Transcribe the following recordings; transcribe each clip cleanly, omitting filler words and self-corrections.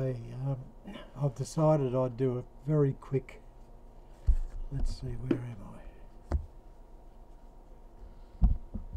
I've decided I'd do a very quick, let's see, where am I?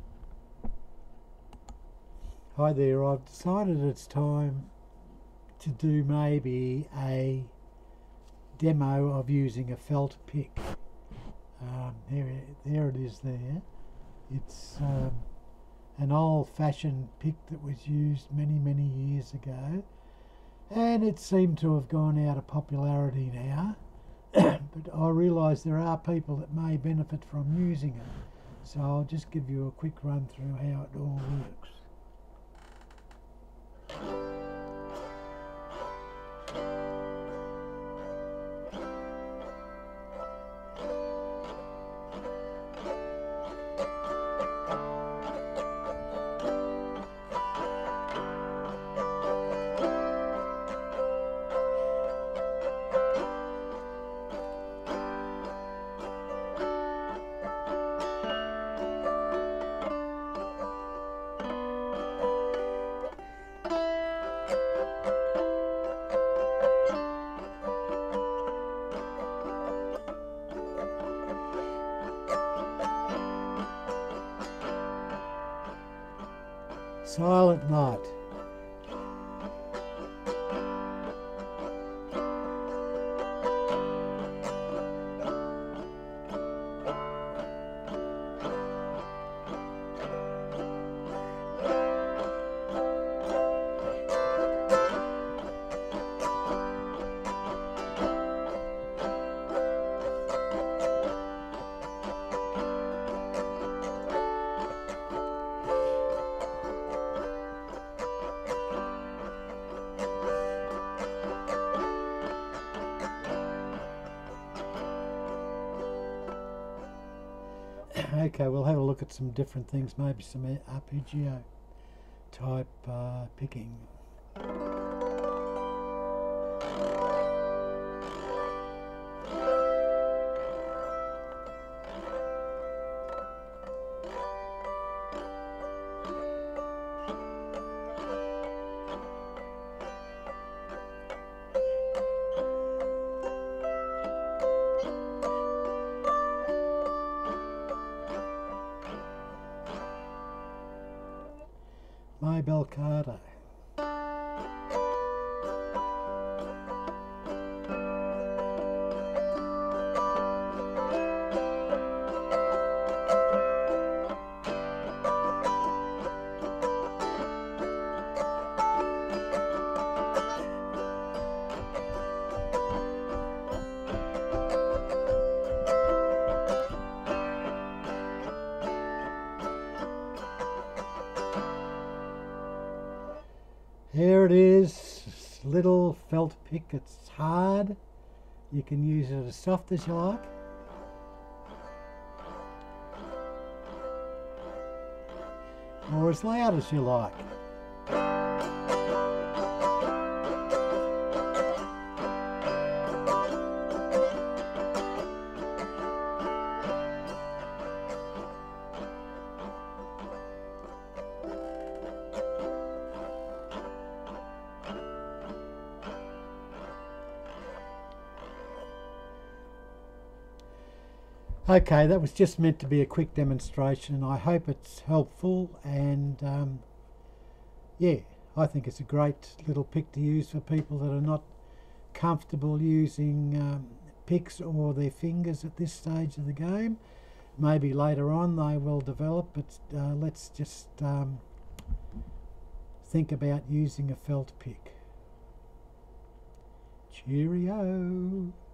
Hi there, I've decided it's time to do maybe a demo of using a felt pick. There it is there. It's an old-fashioned pick that was used many years ago, and it seemed to have gone out of popularity now. But I realise there are people that may benefit from using it, so I'll just give you a quick run through how it all works. Silent Night. Okay, we'll have a look at some different things, maybe some arpeggio type picking. Bel Carter. Here it is, little felt pick. It's hard. You can use it as soft as you like. Or as loud as you like. Okay, that was just meant to be a quick demonstration. I hope it's helpful, and yeah, I think it's a great little pick to use for people that are not comfortable using picks or their fingers at this stage of the game. Maybe later on they will develop, but let's just think about using a felt pick. Cheerio!